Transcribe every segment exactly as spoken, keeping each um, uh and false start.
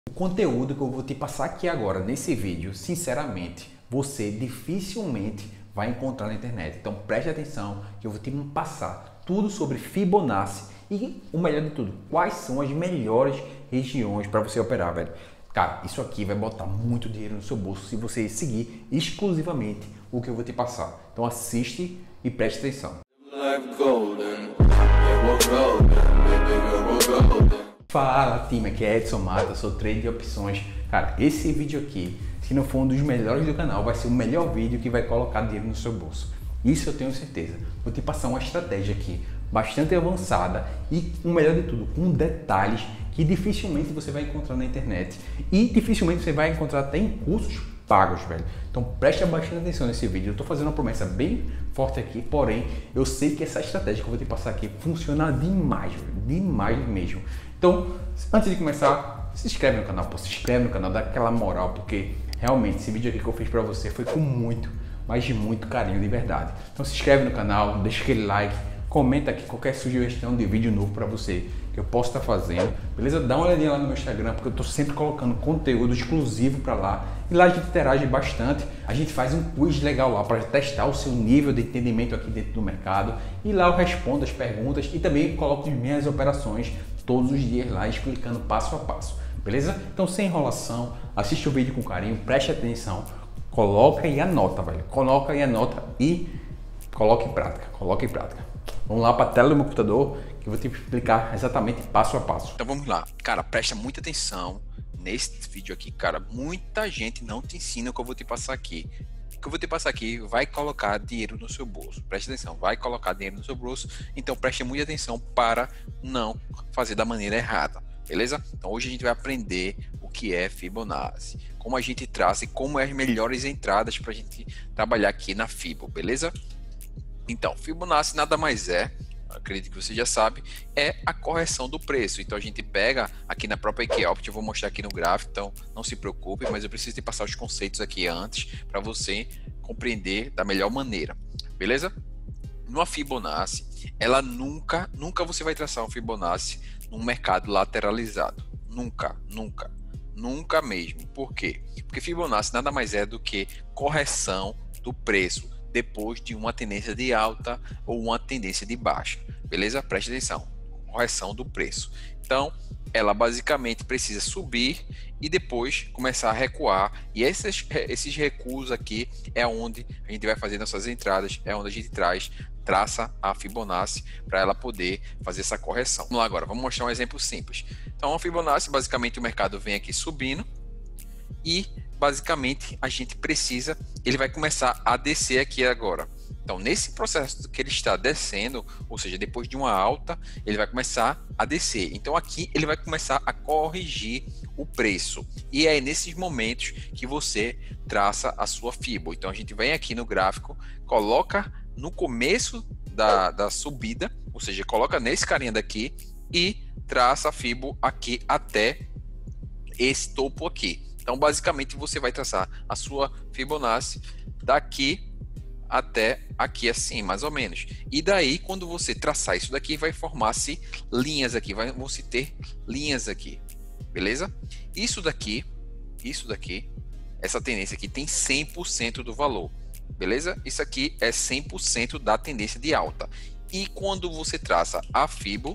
O conteúdo que eu vou te passar aqui agora nesse vídeo, sinceramente, você dificilmente vai encontrar na internet. Então preste atenção que eu vou te passar tudo sobre Fibonacci e o melhor de tudo, quais são as melhores regiões para você operar, velho. Cara, isso aqui vai botar muito dinheiro no seu bolso se você seguir exclusivamente o que eu vou te passar. Então assiste e preste atenção. Fala time, aqui é Edson Mata, sou trader de opções. Cara, esse vídeo aqui, se não for um dos melhores do canal, vai ser o melhor vídeo que vai colocar dinheiro no seu bolso. Isso eu tenho certeza. Vou te passar uma estratégia aqui bastante avançada e o melhor de tudo, com detalhes que dificilmente você vai encontrar na internet e dificilmente você vai encontrar até em cursos pagos, velho. Então preste bastante atenção nesse vídeo. Eu tô fazendo uma promessa bem forte aqui, porém eu sei que essa estratégia que eu vou te passar aqui funciona demais, velho, demais mesmo. Então, antes de começar, se inscreve no canal, pô, se inscreve no canal, dá aquela moral, porque realmente esse vídeo aqui que eu fiz pra você foi com muito, mas de muito carinho, de verdade. Então se inscreve no canal, deixa aquele like, comenta aqui qualquer sugestão de vídeo novo para você que eu posso estar fazendo, beleza? Dá uma olhadinha lá no meu Instagram, porque eu tô sempre colocando conteúdo exclusivo para lá. E lá a gente interage bastante. A gente faz um quiz legal lá para testar o seu nível de entendimento aqui dentro do mercado. E lá eu respondo as perguntas e também coloco as minhas operações todos os dias lá, explicando passo a passo, beleza? Então sem enrolação, assiste o vídeo com carinho, preste atenção, coloca e anota, velho. Coloca e anota e coloca em prática, coloca em prática. Vamos lá para a tela do meu computador que eu vou te explicar exatamente passo a passo. Então vamos lá, cara, presta muita atenção nesse vídeo aqui, cara. Muita gente não te ensina o que eu vou te passar aqui. O que eu vou te passar aqui vai colocar dinheiro no seu bolso. Preste atenção, vai colocar dinheiro no seu bolso. Então preste muita atenção para não fazer da maneira errada, beleza? Então hoje a gente vai aprender o que é Fibonacci, como a gente traça e como é as melhores entradas para a gente trabalhar aqui na Fibo, beleza? Então, Fibonacci nada mais é, acredito que você já sabe, é a correção do preço. Então a gente pega aqui na própria Equiopt, eu vou mostrar aqui no gráfico, então não se preocupe, mas eu preciso te passar os conceitos aqui antes para você compreender da melhor maneira, beleza? Numa Fibonacci, ela nunca, nunca você vai traçar um Fibonacci num mercado lateralizado. Nunca, nunca, nunca mesmo. Por quê? Porque Fibonacci nada mais é do que correção do preço depois de uma tendência de alta ou uma tendência de baixa, beleza? Preste atenção, correção do preço. Então, ela basicamente precisa subir e depois começar a recuar, e esses, esses recuos aqui é onde a gente vai fazer nossas entradas, é onde a gente traz, traça a Fibonacci para ela poder fazer essa correção. Vamos lá agora, vamos mostrar um exemplo simples. Então, a Fibonacci, basicamente o mercado vem aqui subindo e basicamente a gente precisa, ele vai começar a descer aqui agora. Então nesse processo que ele está descendo, ou seja, depois de uma alta, ele vai começar a descer. Então aqui ele vai começar a corrigir o preço. E é nesses momentos que você traça a sua Fibo. Então a gente vem aqui no gráfico, coloca no começo da, da subida, ou seja, coloca nesse carinha daqui e traça a Fibo aqui até esse topo aqui. Então, basicamente, você vai traçar a sua Fibonacci daqui até aqui assim, mais ou menos. E daí, quando você traçar isso daqui, vai formar-se linhas aqui, vai, vão se ter linhas aqui, beleza? Isso daqui, isso daqui, essa tendência aqui tem cem por cento do valor, beleza? Isso aqui é cem por cento da tendência de alta. E quando você traça a Fibo,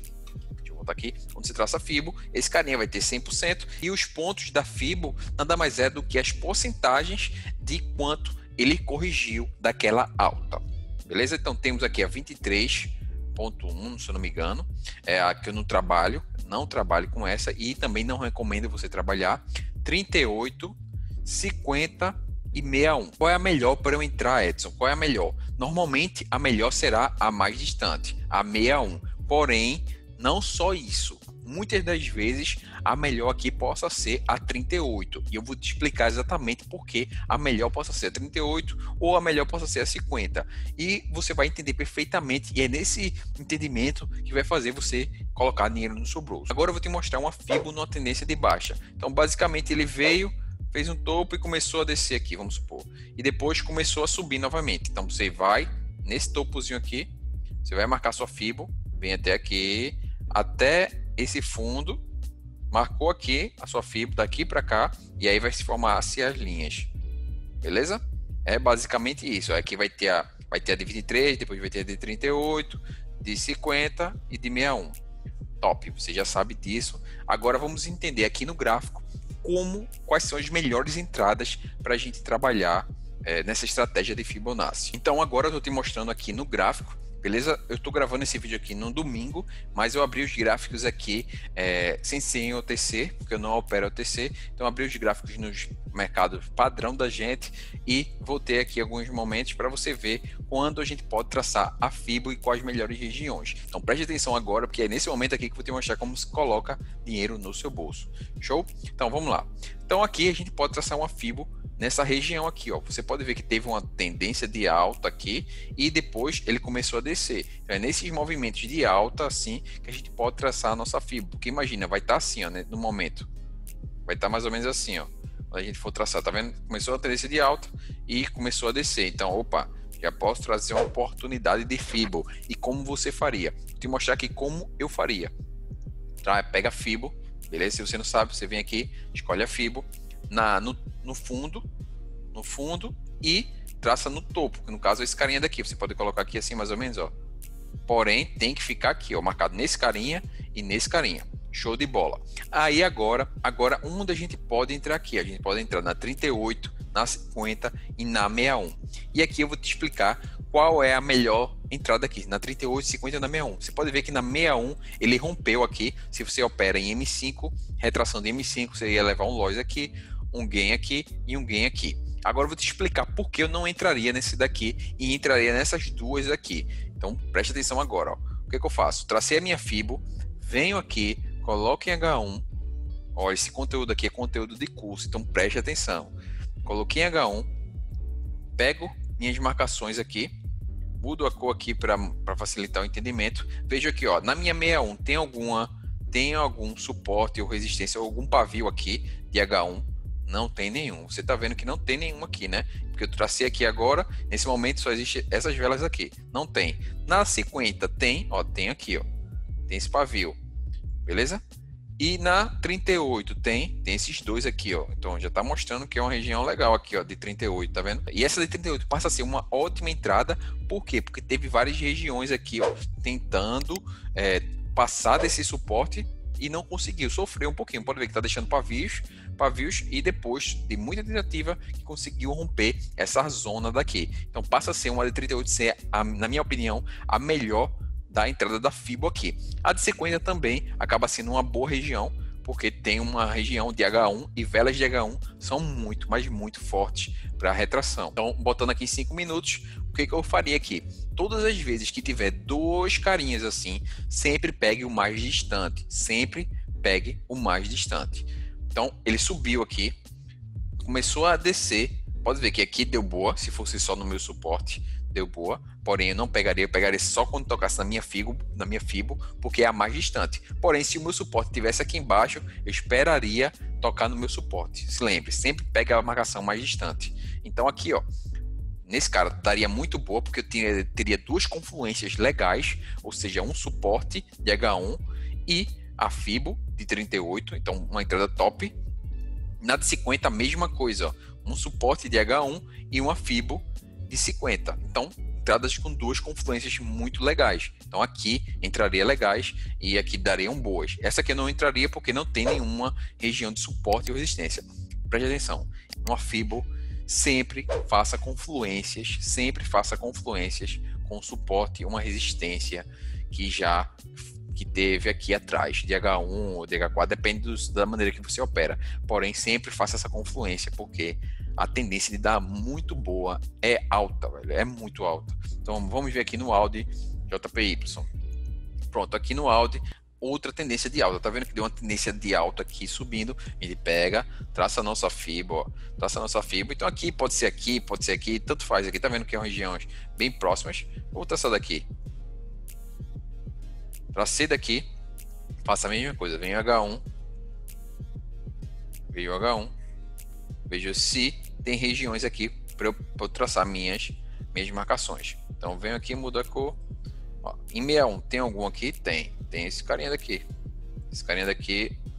aqui, quando você traça a Fibo, esse carinha vai ter cem por cento e os pontos da Fibo nada mais é do que as porcentagens de quanto ele corrigiu daquela alta, beleza? Então temos aqui a vinte e três ponto um, se eu não me engano, é a que eu não trabalho, não trabalho com essa e também não recomendo você trabalhar, trinta e oito, cinquenta e sessenta e um. Qual é a melhor para eu entrar, Edson? Qual é a melhor? Normalmente a melhor será a mais distante, a sessenta e um, porém não só isso, muitas das vezes a melhor aqui possa ser a trinta e oito, e eu vou te explicar exatamente por que a melhor possa ser a trinta e oito ou a melhor possa ser a cinquenta, e você vai entender perfeitamente, e é nesse entendimento que vai fazer você colocar dinheiro no seu bolso. Agora eu vou te mostrar uma Fibo numa tendência de baixa. Então basicamente ele veio, fez um topo e começou a descer aqui, vamos supor, e depois começou a subir novamente. Então você vai nesse topozinho aqui, você vai marcar sua Fibo, vem até aqui, até esse fundo, marcou aqui a sua fibra daqui para cá, e aí vai se formar assim as linhas. Beleza? É basicamente isso. Aqui vai ter a, vai ter a de vinte e três, depois vai ter a de trinta e oito, de cinquenta e de sessenta e um. Top, você já sabe disso. Agora vamos entender aqui no gráfico como, quais são as melhores entradas para a gente trabalhar é, nessa estratégia de Fibonacci. Então agora eu estou te mostrando aqui no gráfico, beleza? Eu estou gravando esse vídeo aqui no domingo, mas eu abri os gráficos aqui é, sem ser em O T C, porque eu não opero O T C, então eu abri os gráficos nos mercados padrão da gente e voltei aqui alguns momentos para você ver quando a gente pode traçar a Fibo e quais melhores regiões. Então preste atenção agora, porque é nesse momento aqui que eu vou te mostrar como se coloca dinheiro no seu bolso. Show? Então vamos lá. Então aqui a gente pode traçar uma Fibo nessa região aqui, ó. Você pode ver que teve uma tendência de alta aqui e depois ele começou a descer. Então é nesses movimentos de alta assim que a gente pode traçar a nossa Fibo. Porque imagina, vai estar assim, ó, né, no momento. Vai estar mais ou menos assim, ó. Quando a gente for traçar, tá vendo? Começou a tendência de alta e começou a descer. Então, opa, já posso trazer uma oportunidade de Fibo. E como você faria? Vou te mostrar aqui como eu faria. Tá? Pega a Fibo, beleza? Se você não sabe, você vem aqui, escolhe a Fibo na, no, no fundo, no fundo e traça no topo, que no caso é esse carinha daqui. Você pode colocar aqui assim mais ou menos, ó. Porém, tem que ficar aqui, ó, marcado nesse carinha e nesse carinha. Show de bola. Aí agora, agora onde a gente pode entrar aqui? A gente pode entrar na trinta e oito, na cinquenta e na sessenta e um. E aqui eu vou te explicar qual é a melhor entrada aqui, na trinta e oito, cinquenta e na sessenta e um. Você pode ver que na sessenta e um ele rompeu aqui. Se você opera em M cinco, retração de M cinco, você ia levar um loss aqui, um gain aqui e um gain aqui. Agora eu vou te explicar por que eu não entraria nesse daqui e entraria nessas duas aqui. Então preste atenção agora, ó. O que, que eu faço? Tracei a minha Fibo, venho aqui, coloco em H um. Olha, esse conteúdo aqui é conteúdo de curso, então preste atenção. Coloquei em H um, pego minhas marcações aqui, mudo a cor aqui para facilitar o entendimento. Vejo aqui, ó, na minha sessenta e um tem alguma, tem algum suporte ou resistência, ou algum pavio aqui de H um? Não tem nenhum. Você está vendo que não tem nenhum aqui, né? Porque eu tracei aqui agora, nesse momento só existe essas velas aqui. Não tem. Na cinquenta tem, ó, tem aqui, ó, tem esse pavio. Beleza? E na trinta e oito tem, tem esses dois aqui, ó. Então já tá mostrando que é uma região legal aqui, ó, de trinta e oito, tá vendo? E essa de trinta e oito passa a ser uma ótima entrada. Por quê? Porque teve várias regiões aqui, ó, tentando é, passar desse suporte e não conseguiu, sofreu um pouquinho. Pode ver que tá deixando pavios, pavios e depois de muita tentativa que conseguiu romper essa zona daqui. Então passa a ser uma de trinta e oito ser, a, na minha opinião, a melhor da entrada da Fibo aqui. A de cinquenta também acaba sendo uma boa região, porque tem uma região de H um e velas de H um são muito, mas muito fortes para retração. Então, botando aqui em cinco minutos, o que, que eu faria aqui? Todas as vezes que tiver dois carinhas assim, sempre pegue o mais distante. Sempre pegue o mais distante. Então, ele subiu aqui, começou a descer. Pode ver que aqui deu boa, se fosse só no meu suporte, deu boa, porém eu não pegaria, eu pegaria só quando tocasse na minha Fibo, na minha Fibo, porque é a mais distante. Porém, se o meu suporte estivesse aqui embaixo, eu esperaria tocar no meu suporte. Se lembre, sempre pega a marcação mais distante. Então aqui, ó, nesse cara daria muito boa, porque eu tinha, teria duas confluências legais, ou seja, um suporte de H um e a Fibo de trinta e oito, então uma entrada top. Na de cinquenta, a mesma coisa, ó, um suporte de H um e uma Fibo de cinquenta. Então, entradas com duas confluências muito legais. Então, aqui entraria legais e aqui dariam boas. Essa aqui eu não entraria porque não tem nenhuma região de suporte ou resistência. Preste atenção. Uma Fibo, sempre faça confluências, sempre faça confluências com suporte e uma resistência que já que teve aqui atrás, de H um ou de H quatro, depende dos, da maneira que você opera. Porém, sempre faça essa confluência, porque a tendência de dar muito boa é alta, velho, é muito alta. Então, vamos ver aqui no Audi J P Y. Pronto, aqui no Audi, outra tendência de alta. Tá vendo que deu uma tendência de alta aqui subindo? Ele pega, traça a nossa Fibo, ó, traça a nossa Fibo. Então, aqui pode ser aqui, pode ser aqui, tanto faz aqui. Tá vendo que são regiões bem próximas? Vou traçar daqui. Tracei daqui, faça a mesma coisa, venho H um, vejo H um, vejo se tem regiões aqui para eu, eu traçar minhas, minhas marcações. Então venho aqui, mudo a cor. Ó, em sessenta e um tem algum aqui? Tem, tem esse carinha daqui. Esse carinha daqui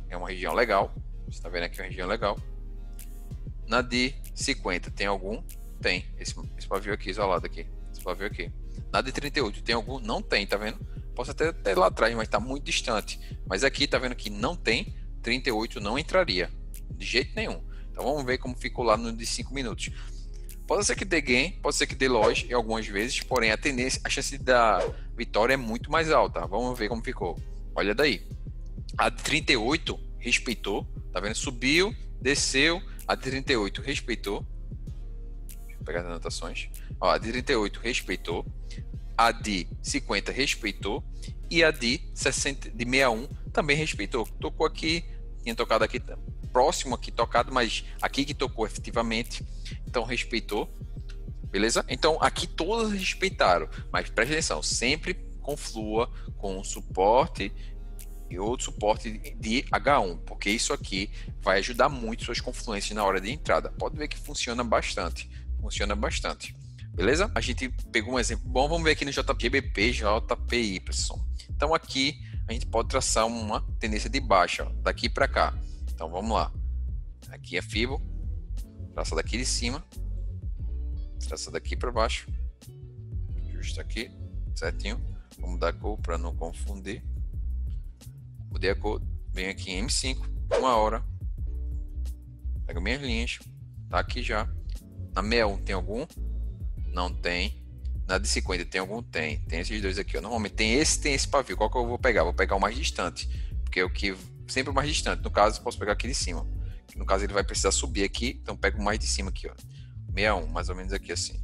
é uma região legal. Você tá vendo aqui uma região legal. Na de cinquenta tem algum? Tem. Esse, esse pavio aqui, isolado aqui. Esse pavio aqui. Na de trinta e oito tem algum? Não tem, tá vendo? Posso até ter lá atrás, mas tá muito distante. Mas aqui, tá vendo que não tem? trinta e oito não entraria. De jeito nenhum. Então vamos ver como ficou lá no de cinco minutos. Pode ser que dê gain, pode ser que dê loss em algumas vezes, porém a tendência, a chance da vitória é muito mais alta. Vamos ver como ficou. Olha daí. A de trinta e oito respeitou, tá vendo? Subiu, desceu. A de trinta e oito respeitou. Deixa eu pegar as anotações. Ó, a de trinta e oito respeitou. A de cinquenta respeitou. E a de sessenta, de sessenta e um também respeitou. Tocou aqui, tinha tocado aqui, próximo aqui tocado, mas aqui que tocou efetivamente. Então respeitou. Beleza? Então aqui todas respeitaram. Mas preste atenção, sempre conflua com o suporte e outro suporte de H um, porque isso aqui vai ajudar muito suas confluências na hora de entrada. Pode ver que funciona bastante, funciona bastante, beleza? A gente pegou um exemplo bom, vamos ver aqui no J G B P, J P I, pessoal. Então aqui a gente pode traçar uma tendência de baixa, ó, daqui para cá. Então vamos lá, aqui é Fibo, traça daqui de cima, traça daqui para baixo, justo aqui, certinho. Vamos mudar a cor para não confundir. Mudei a cor, venho aqui em M cinco, uma hora, pego minhas linhas, tá aqui já. Na sessenta e um tem algum? Não tem. Na de cinquenta tem algum? Tem. Tem esses dois aqui, ó. Normalmente tem esse, tem esse pavio. Qual que eu vou pegar? Vou pegar o mais distante, porque é o que sempre o mais distante. No caso, eu posso pegar aqui de cima. No caso, ele vai precisar subir aqui, então pego o mais de cima aqui, ó. sessenta e um, mais ou menos aqui assim.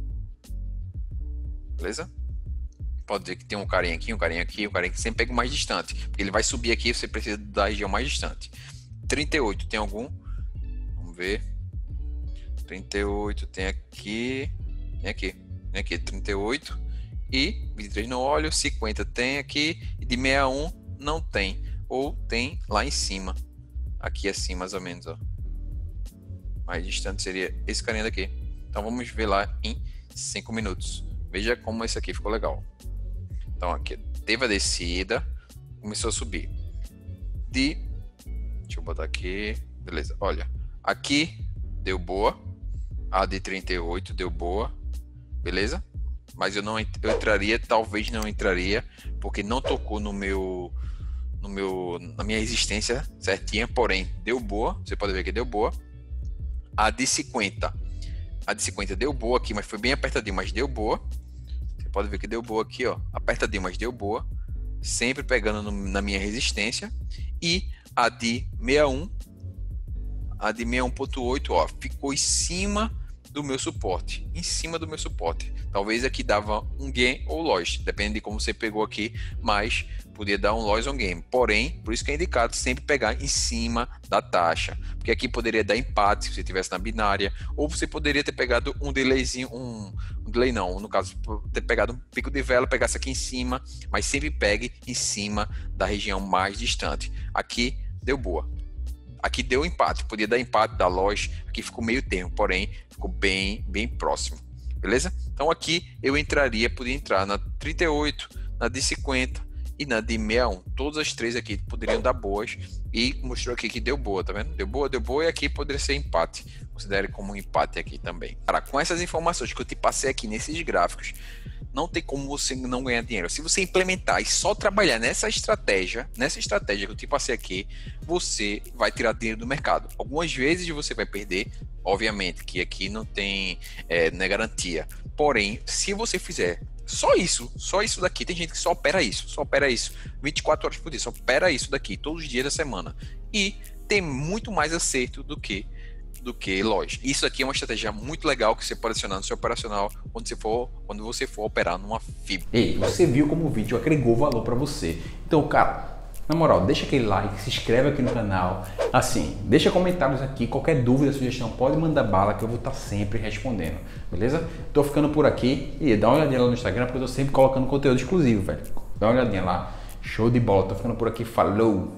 Beleza? Pode dizer que tem um carinha aqui, um carinha aqui, um carinha que sempre pega o mais distante, porque ele vai subir aqui, você precisa da região mais distante. trinta e oito tem algum? Vamos ver. trinta e oito tem aqui, tem aqui, tem aqui, trinta e oito e vinte e três no óleo, cinquenta tem aqui e de sessenta e um não tem, ou tem lá em cima, aqui assim mais ou menos, ó. Mais distante seria esse carinha daqui. Então vamos ver lá em cinco minutos. Veja como esse aqui ficou legal. Então aqui teve a descida, começou a subir. De, deixa eu botar aqui, beleza. Olha, aqui deu boa, a de trinta e oito deu boa, beleza? Mas eu não eu entraria, talvez não entraria, porque não tocou no meu, no meu, na minha resistência certinha, porém deu boa. Você pode ver que deu boa. A de cinquenta, a de cinquenta deu boa aqui, mas foi bem apertadinho, mas deu boa. Pode ver que deu boa aqui, ó, apertadinho, mas deu boa, sempre pegando no, na minha resistência. E a de sessenta e um, a de sessenta e um ponto oito, ó, ficou em cima do meu suporte, em cima do meu suporte. Talvez aqui dava um gain ou loss, depende de como você pegou aqui, mas podia dar um loss ou um gain. Porém, por isso que é indicado sempre pegar em cima da taxa, porque aqui poderia dar empate se você estivesse na binária, ou você poderia ter pegado um delayzinho, um, um delay não, no caso, ter pegado um pico de vela, pegasse aqui em cima, mas sempre pegue em cima da região mais distante. Aqui deu boa. Aqui deu empate, podia dar empate, dar loss, aqui ficou meio termo, porém ficou bem, bem próximo, beleza? Então aqui eu entraria, podia entrar na trinta e oito, na de cinquenta e na de sessenta e um, todas as três aqui poderiam dar boas e mostrou aqui que deu boa, tá vendo? Deu boa, deu boa e aqui poderia ser empate, considere como um empate aqui também. Cara, com essas informações que eu te passei aqui nesses gráficos, não tem como você não ganhar dinheiro. Se você implementar e só trabalhar nessa estratégia, nessa estratégia que eu te passei aqui, você vai tirar dinheiro do mercado. Algumas vezes você vai perder, obviamente, que aqui não tem é, não é garantia. Porém, se você fizer só isso, só isso daqui, tem gente que só opera isso, só opera isso, vinte e quatro horas por dia, só opera isso daqui, todos os dias da semana. E tem muito mais acerto do que do que loja. Isso aqui é uma estratégia muito legal que você pode adicionar no seu operacional quando você for, quando você for operar numa Fibo. Ei, você viu como o vídeo agregou valor para você. Então, cara, na moral, deixa aquele like, se inscreve aqui no canal. Assim, deixa comentários aqui, qualquer dúvida, sugestão, pode mandar bala que eu vou estar sempre respondendo, beleza? Tô ficando por aqui e dá uma olhadinha lá no Instagram porque eu tô sempre colocando conteúdo exclusivo, velho. Dá uma olhadinha lá. Show de bola, tô ficando por aqui, falou!